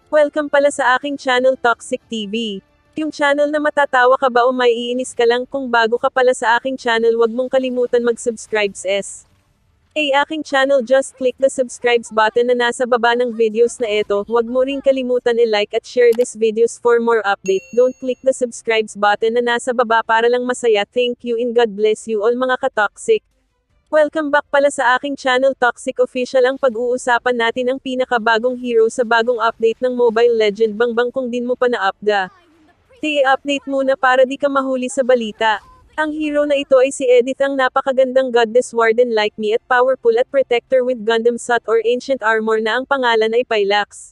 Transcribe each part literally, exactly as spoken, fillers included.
Welcome pala sa aking channel Toxic T V. Yung channel na matatawa ka ba o maiinis ka lang. Kung bago ka pala sa aking channel, wag mong kalimutan mag-subscribe s. Ay aking channel, just click the subscribe button na nasa baba ng videos na ito. Wag mo ring kalimutan i-like at share this videos for more update. Don't click the subscribe button na nasa baba para lang masaya. Thank you and God bless you all mga ka-toxic. Welcome back pala sa aking channel Toxic Official. Ang pag-uusapan natin ang pinakabagong hero sa bagong update ng Mobile Legend. Bangbang kung din mo pa na-upda. I-update muna para di ka mahuli sa balita. Ang hero na ito ay si Edith, ang napakagandang goddess warden like me at powerful at protector with Gundam suit or ancient armor na ang pangalan ay Pylax.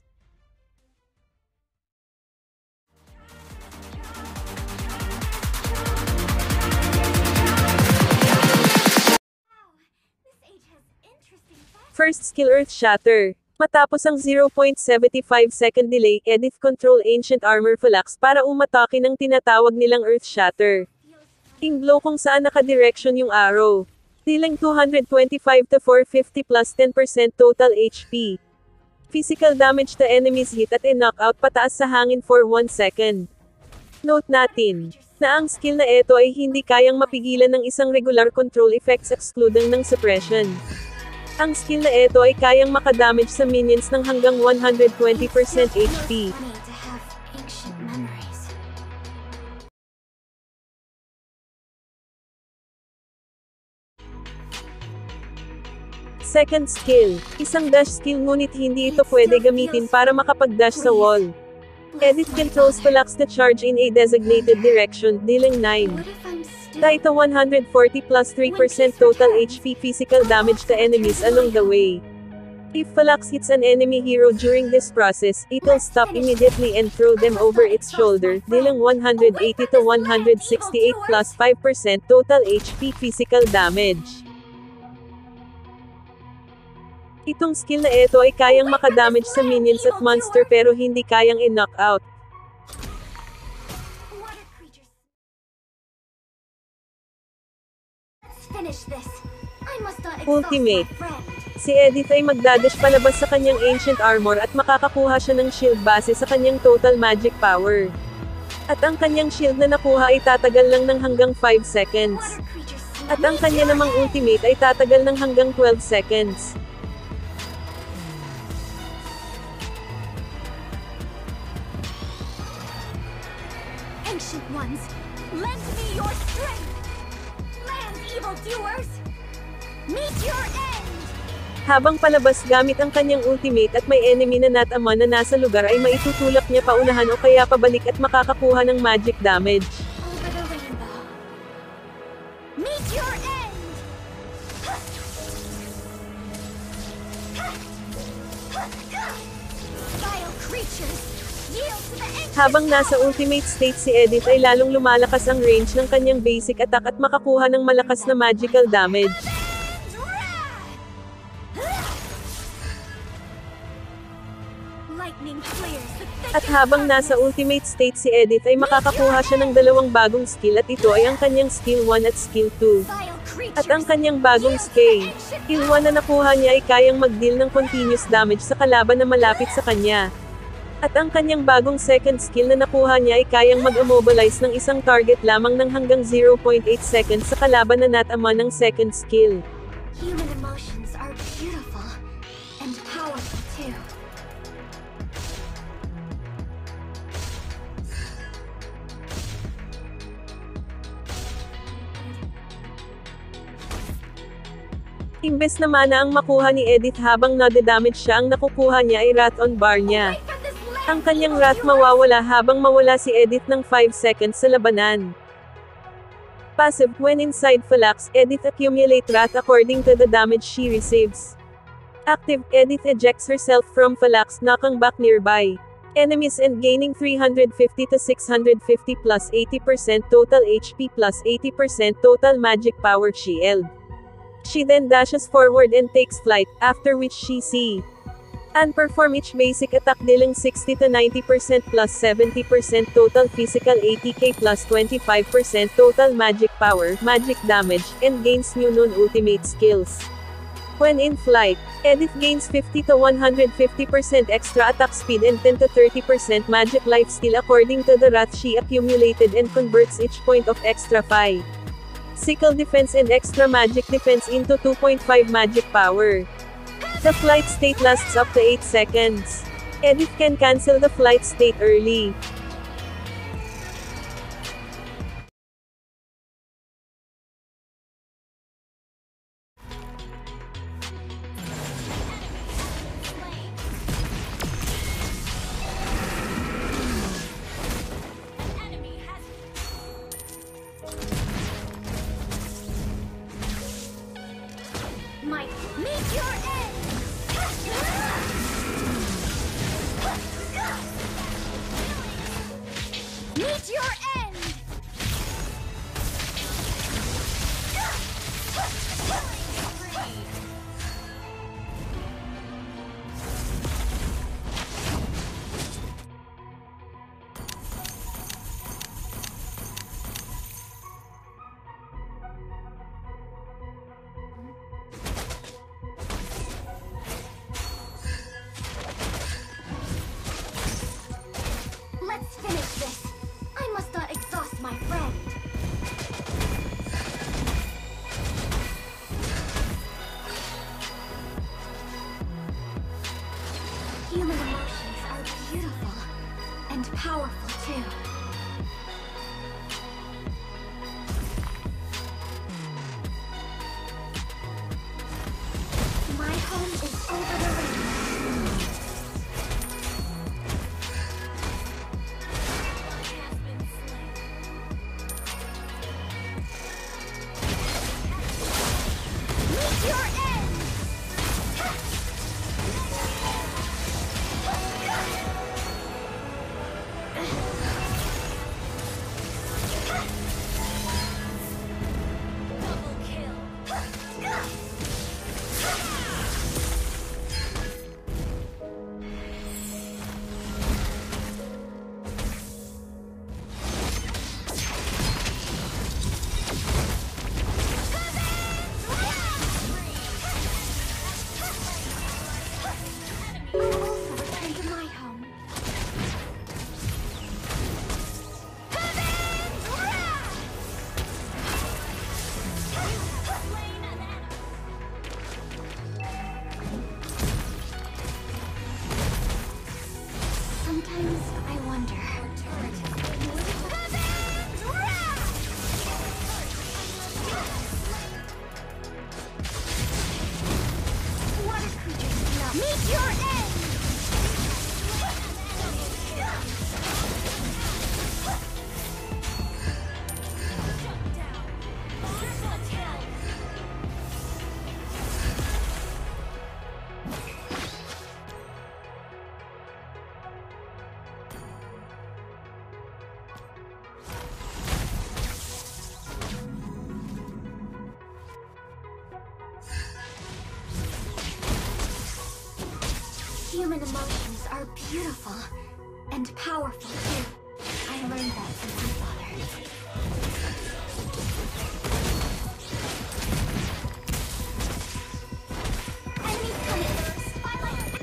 First skill, Earth Shatter. Matapos ang zero point seven five second delay, Edith control ancient armor Pylax para umatake ng tinatawag nilang Earth Shatter. King blow kung saan naka-direction yung arrow. Dealing two twenty-five to four fifty plus ten percent total H P. Physical damage to enemies hit at i-knockout pataas sa hangin for one second. Note natin na ang skill na ito ay hindi kayang mapigilan ng isang regular control effects excluding ng suppression. Ang skill na ito ay kayang makadamage sa minions ng hanggang one hundred twenty percent H P. Second skill, isang dash skill ngunit hindi ito pwede gamitin para makapag-dash sa wall. Edith controls Pylax to charge in a designated direction, dealing nine. Dito one hundred forty plus three percent total H P physical damage to enemies along the way. If Pylax hits an enemy hero during this process, it'll stop immediately and throw them over its shoulder, dealing one hundred eighty to one hundred sixty-eight plus five percent total H P physical damage. Itong skill na ito ay kayang makadamage sa minions at monster pero hindi kayang i-knockout. Ultimate. Si Edith ay magdadash palabas sa kanyang ancient armor at makakakuha siya ng shield base sa kanyang total magic power. At ang kanyang shield na nakuha ay tatagal lang ng hanggang five seconds. At ang kanya namang ultimate ay tatagal ng hanggang twelve seconds. Ancient ones, lend me your strength! Land evildoers! Meet your end! Habang palabas gamit ang kanyang ultimate at may enemy na natama na nasa lugar ay maitutulak niya paunahan o kaya pabalik at makakakuha ng magic damage. Over the rainbow. Meet your end! Vile creatures! Yield to the ancient. Habang nasa ultimate state si Edith ay lalong lumalakas ang range ng kanyang basic attack at makakuha ng malakas na magical damage. At habang nasa ultimate state si Edith ay makakakuha siya ng dalawang bagong skill at ito ay ang kanyang skill one at skill two. At ang kanyang bagong skill, skill one na nakuha niya ay kayang mag-deal ng continuous damage sa kalaban na malapit sa kanya. At ang kanyang bagong second skill na nakuha niya ay kayang mag-immobilize ng isang target lamang ng hanggang zero point eight seconds sa kalaban na natama ng second skill. Human emotions are beautiful and powerful too. Imbes na mana ang makuha ni Edith habang nade-damage siya, ang nakukuha niya ay Wrath on bar niya. Ang kanyang wrath mawawala habang mawala si Edith ng five seconds sa labanan. Passive, when inside Pylax, Edith accumulate wrath according to the damage she receives. Active, Edith ejects herself from Pylax, knocking back nearby enemies and gaining three hundred fifty to six hundred fifty plus eighty percent total H P plus eighty percent total magic power shield. She then dashes forward and takes flight, after which she see and perform each basic attack dealing sixty to ninety percent plus seventy percent total physical eighty K plus twenty-five percent total magic power, magic damage, and gains new non-ultimate skills. When in flight, Edith gains fifty to one hundred fifty percent extra attack speed and ten to thirty percent magic lifesteal according to the wrath she accumulated and converts each point of extra physical defense and extra magic defense into two point five magic power. The flight state lasts up to eight seconds. Edith can cancel the flight state early. Might meet your end! Meet your end! Let's finish this. I must not exhaust my friend. Human emotions are beautiful and powerful too. My home is over the rainbow. Meet your end! Double kill. I will also return to my home. Sometimes I wonder. Water creatures do not meet your end! Human emotions are beautiful and powerful too. I learned that from my father. Enemies coming! Spotlight!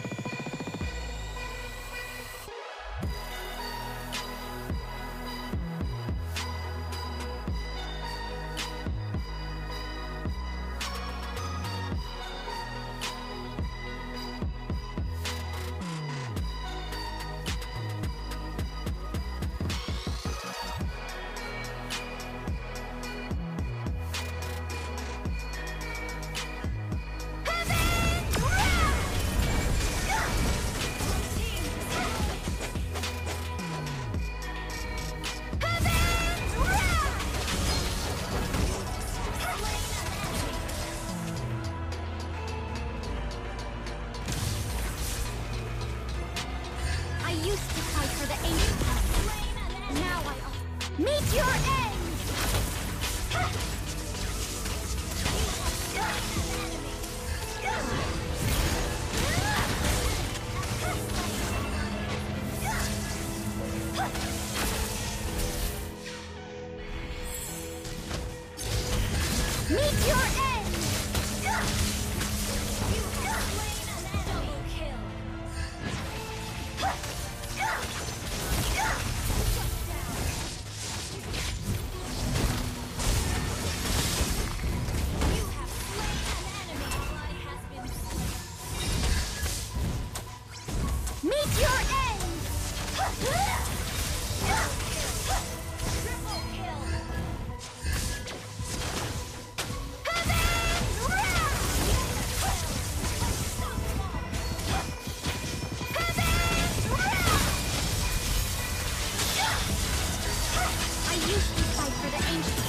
I used to fight for the ancient ones. Now I al- meet your end! Meet your end! the ancient